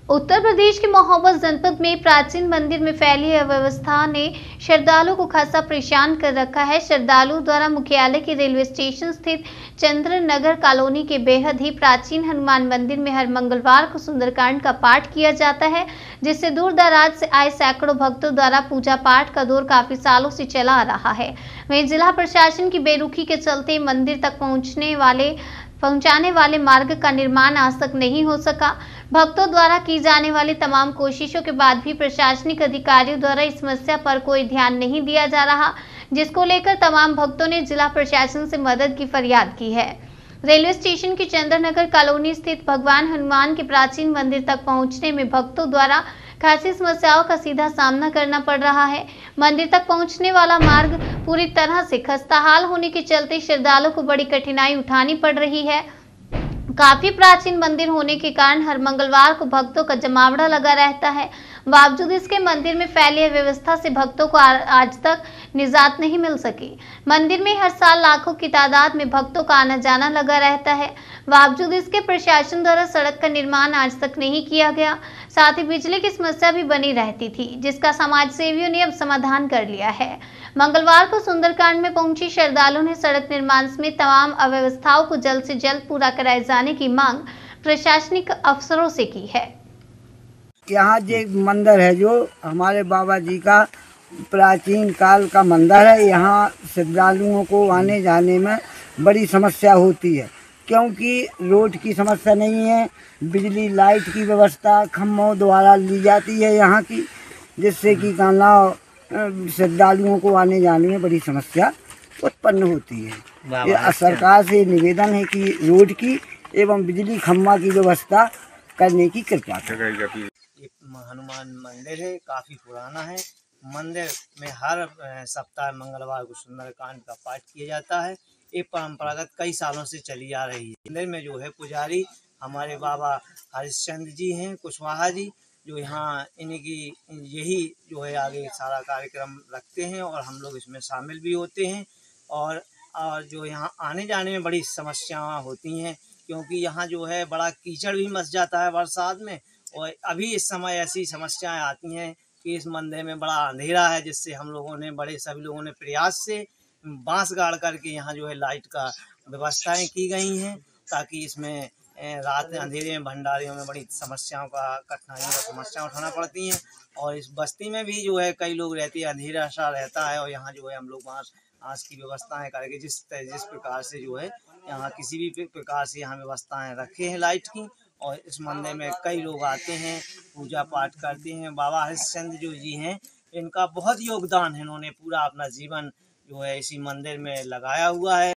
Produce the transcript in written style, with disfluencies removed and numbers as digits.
उत्तर प्रदेश के महोबा जनपद में प्राचीन मंदिर में फैली अव्यवस्था ने श्रद्धालुओं को खासा परेशान कर रखा है। श्रद्धालुओं द्वारा मुख्यालय के रेलवे स्टेशन स्थित चंद्र नगर कॉलोनी के बेहद ही प्राचीन हनुमान मंदिर में हर मंगलवार को सुंदरकांड का पाठ किया जाता है, जिससे दूर दराज से आए सैकड़ों भक्तों द्वारा पूजा पाठ का दौर काफी सालों से चला आ रहा है। वहीं जिला प्रशासन की बेरुखी के चलते मंदिर तक पहुंचाने वाले मार्ग का निर्माण आज तक नहीं हो सका। भक्तों द्वारा की जाने वाली तमाम कोशिशों के बाद भी प्रशासनिक अधिकारियों द्वारा इस समस्या पर कोई ध्यान नहीं दिया जा रहा, जिसको लेकर तमाम भक्तों ने जिला प्रशासन से मदद की फरियाद की है। रेलवे स्टेशन की चंद्रनगर कॉलोनी स्थित भगवान हनुमान के प्राचीन मंदिर तक पहुंचने में भक्तों द्वारा खासी समस्याओं का सीधा सामना करना पड़ रहा है। मंदिर तक पहुंचने वाला मार्ग पूरी तरह से खस्ताहाल होने के चलते श्रद्धालुओं को बड़ी कठिनाई उठानी पड़ रही है। काफी प्राचीन मंदिर होने के कारण हर मंगलवार को भक्तों का जमावड़ा लगा रहता है। बावजूद इसके मंदिर में फैली अव्यवस्था से भक्तों को आज तक निजात नहीं मिल सकी। मंदिर में हर साल लाखों की तादाद में भक्तों का आना जाना लगा रहता है। बावजूद इसके प्रशासन द्वारा सड़क का निर्माण आज तक नहीं किया गया। साथ ही बिजली की समस्या भी बनी रहती थी, जिसका समाज सेवियों ने अब समाधान कर लिया है। मंगलवार को सुंदरकांड में पहुंची श्रद्धालुओं ने सड़क निर्माण समेत तमाम अव्यवस्थाओं को जल्द से जल्द पूरा कराए जाने की मांग प्रशासनिक अफसरों से की है। यहाँ जो मंदिर है, जो हमारे बाबा जी का प्राचीन काल का मंदिर है, यहाँ श्रद्धालुओं को आने जाने में बड़ी समस्या होती है, क्योंकि रोड की समस्या नहीं है। बिजली लाइट की व्यवस्था खम्भों द्वारा ली जाती है यहाँ की, जिससे कि श्रद्धालुओं को आने जाने में बड़ी समस्या उत्पन्न होती है। ये सरकार से निवेदन है कि रोड की एवं बिजली खम्भा की व्यवस्था करने की कृपा करें। हनुमान मंदिर है, काफी पुराना है। मंदिर में हर सप्ताह मंगलवार को सुंदरकांड का पाठ किया जाता है। ये परंपरागत कई सालों से चली आ रही है। मंदिर में जो है पुजारी हमारे बाबा हरिश्चंद्र जी हैं, कुशवाहा जी, जो यहाँ इनकी यही जो है आगे सारा कार्यक्रम रखते हैं और हम लोग इसमें शामिल भी होते हैं। और जो यहाँ आने जाने में बड़ी समस्याएं होती हैं, क्योंकि यहाँ जो है बड़ा कीचड़ भी मच जाता है बरसात में। और अभी इस समय ऐसी समस्याएं आती हैं कि इस मंदिर में बड़ा अंधेरा है, जिससे हम लोगों ने सभी लोगों ने प्रयास से बांस गाड़ करके यहाँ जो है लाइट का व्यवस्थाएं की गई हैं, ताकि इसमें रात अंधेरे में भंडारियों में बड़ी कठिनाइयों का समस्या उठाना पड़ती हैं। और इस बस्ती में भी जो है कई लोग रहते हैं, अंधेरा सा रहता है। और यहाँ जो है हम लोग बांस की व्यवस्थाएं करके जिस प्रकार से जो है यहाँ किसी भी प्रकार से यहाँ व्यवस्थाएं रखे हैं लाइट की। और इस मंदिर में कई लोग आते हैं, पूजा पाठ करते हैं। बाबा हरिश्चंद्र जो जी हैं, इनका बहुत योगदान है। इन्होंने पूरा अपना जीवन जो है इसी मंदिर में लगाया हुआ है।